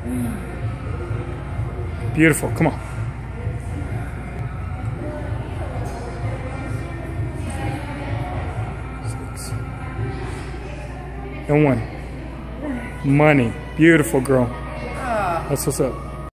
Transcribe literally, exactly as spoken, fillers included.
Beautiful. Come on. Six. And one. Money. Beautiful girl. That's what's up.